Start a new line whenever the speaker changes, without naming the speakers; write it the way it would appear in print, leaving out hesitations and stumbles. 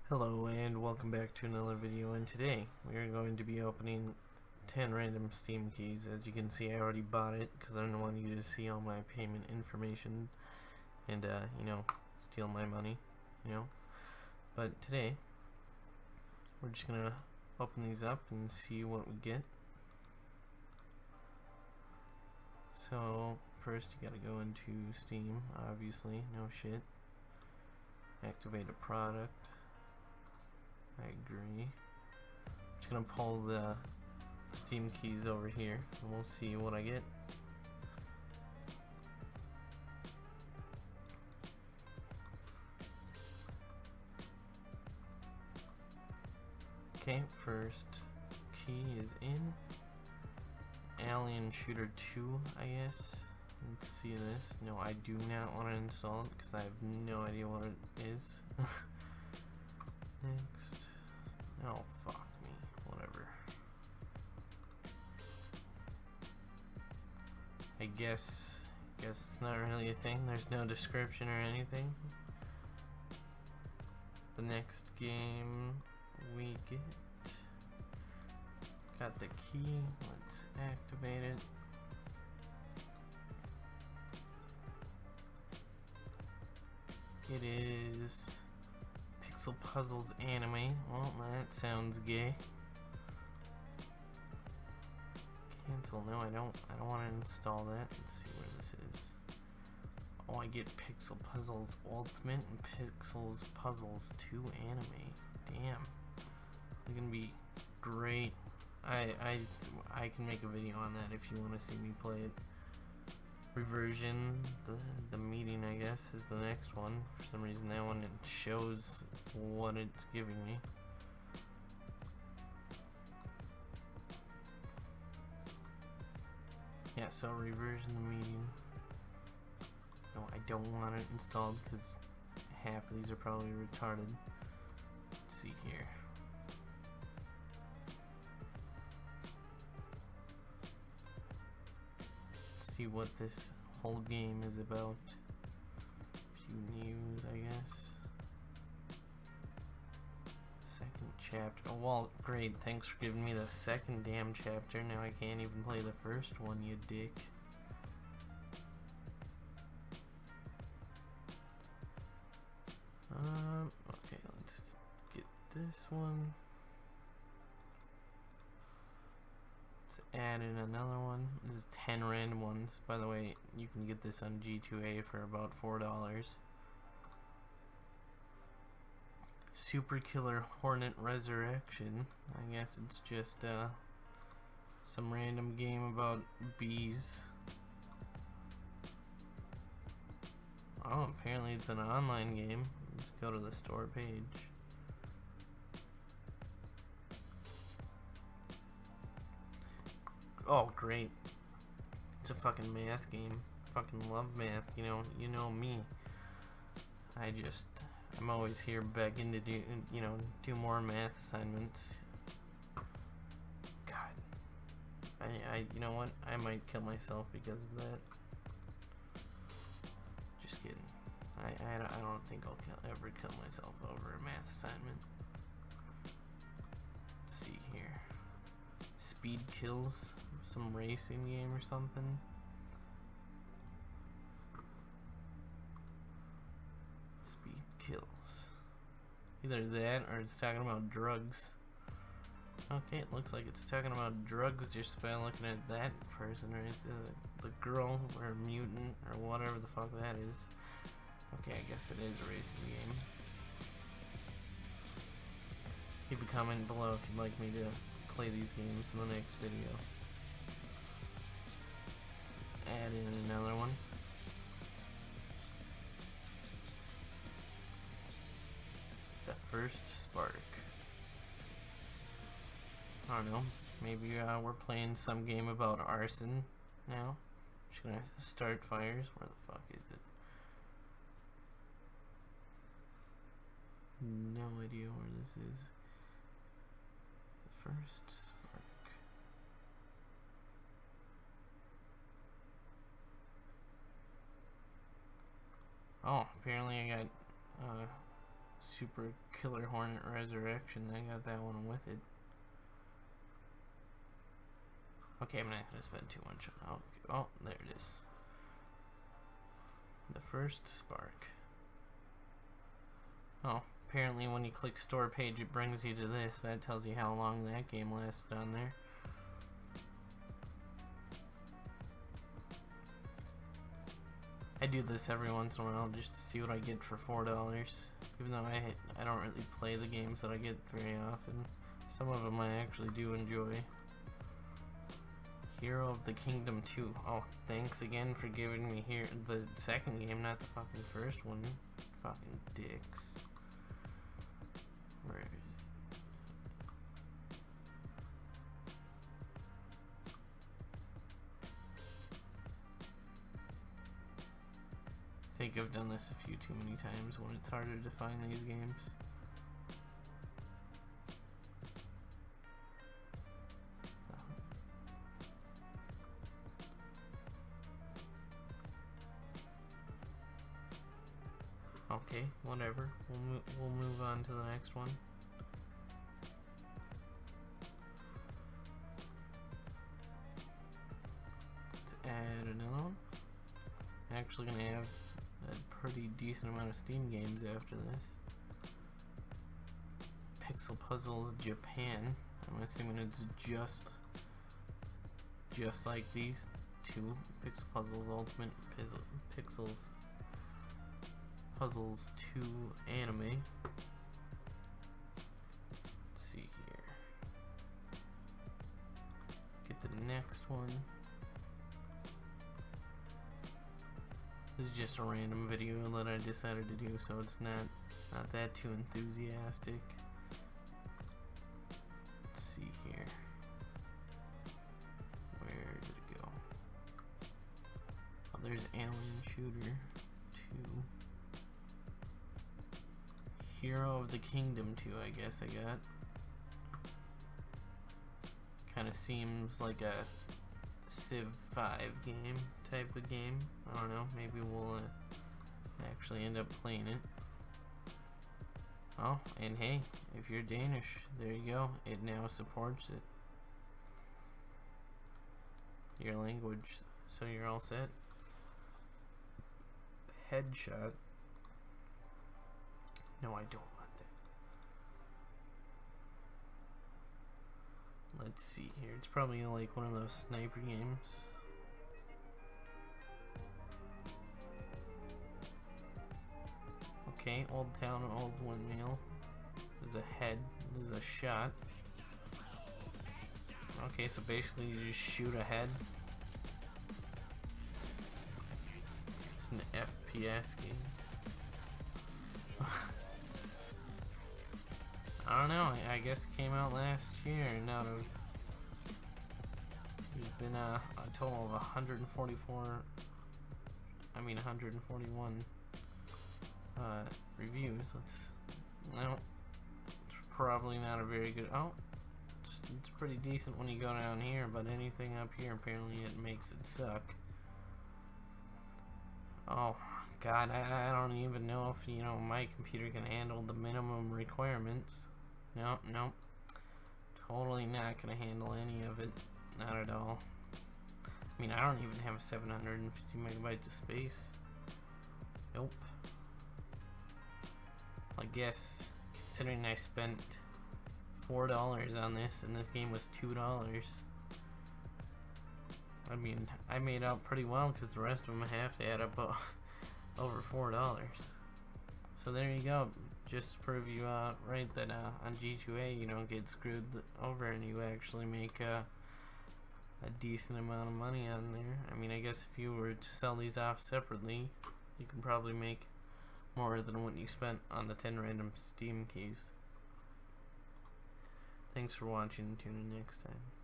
Hello and welcome back to another video, and today we are going to be opening 10 random Steam keys. As you can see, I already bought it because I don't want you to see all my payment information and steal my money, but today we're just gonna open these up and see what we get. So first you gotta go into Steam, obviously, no shit. Activate a product. I agree. Just gonna pull the Steam keys over here and we'll see what I get. Okay, first key is in. Alien Shooter 2, I guess. Let's see this. No, I do not want to install it because I have no idea what it is. Next. Oh, fuck me. Whatever. I guess it's not really a thing. There's no description or anything. The next game we got the key. Let's activate it. It is Pixel Puzzles Anime. Well, that sounds gay. Cancel. No, I don't want to install that. Let's see where this is. Oh, I get Pixel Puzzles Ultimate and Pixels Puzzles 2 Anime. Damn. They're gonna be great. I can make a video on that if you want to see me play it. Reversion, the meeting, I guess, is the next one. For some reason that one, it shows what it's giving me. Yeah, so reversion, the meeting. No, I don't want it installed because half of these are probably retarded. Let's see here. See what this whole game is about. Few news, I guess. Second chapter. Oh, well, great. Thanks for giving me the second damn chapter. Now I can't even play the first one, you dick. Okay, let's get this one. Add in another one. This is 10 random ones. By the way, you can get this on G2A for about $4. Super Killer Hornet Resurrection. I guess it's just some random game about bees. Oh, apparently it's an online game. Let's go to the store page. Oh, great. It's a fucking math game. Fucking love math, you know me. I'm always here begging to do more math assignments. God. You know what? I might kill myself because of that. Just kidding. I don't think I'll ever kill myself over a math assignment. Let's see here. Speed Kills. Some racing game or something. Speed Kills. Either that or it's talking about drugs. Okay, it looks like it's talking about drugs just by looking at that person, right? The girl or mutant or whatever the fuck that is. Okay, I guess it is a racing game. Leave a comment below if you'd like me to play these games in the next video. Add in another one. The First Spark. I don't know. Maybe we're playing some game about arson now. Just gonna start fires. Where the fuck is it? No idea where this is. The First Spark. Oh, apparently I got Super Killer Hornet Resurrection. I got that one with it. Okay, I'm not gonna spend too much. Oh, there it is. The first spark. Oh, apparently when you click store page, it brings you to this. That tells you how long that game lasted on there. I do this every once in a while just to see what I get for $4. Even though I don't really play the games that I get very often. Some of them I actually do enjoy. Hero of the Kingdom 2. Oh, thanks again for giving me here the second game, not the fucking first one. Fucking dicks. Where is it? I think I've done this a few too many times when it's harder to find these games. Okay, whatever. We'll move on to the next one. Let's add another one. I'm actually gonna have a pretty decent amount of Steam games after this. Pixel Puzzles Japan. I'm assuming it's just like these two. Pixel Puzzles Ultimate Pixels Puzzles 2 anime. Let's see here. Get the next one. This is just a random video that I decided to do, so it's not that too enthusiastic. Let's see here. Where did it go? Oh, there's Alien Shooter 2. Hero of the Kingdom 2, I guess I got. Kind of seems like a Civ 5 game type of game. I don't know, maybe we'll actually end up playing it. Oh, and hey, if you're Danish, there you go. It now supports it. Your language, so you're all set. Headshot. No, I don't want that. Let's see here. It's probably like one of those sniper games. Okay, Old Town, Old Windmill. There's a head. There's a shot. Okay, so basically you just shoot a head. It's an FPS game. I don't know, I guess it came out last year, and out of there's been a total of 141 reviews. It's probably not a very good, it's pretty decent when you go down here, but anything up here apparently it makes it suck. Oh god, I don't even know if, you know, my computer can handle the minimum requirements. Nope. Totally not gonna handle any of it. Not at all. I mean, I don't even have 750 megabytes of space. Nope. I guess, considering I spent $4 on this and this game was $2, I mean, I made out pretty well because the rest of them have to add up over $4. So there you go. Just to prove you right that on G2A you don't get screwed over and you actually make a decent amount of money on there. I mean, I guess if you were to sell these off separately, you can probably make more than what you spent on the 10 random Steam keys. Thanks for watching. Tune in next time.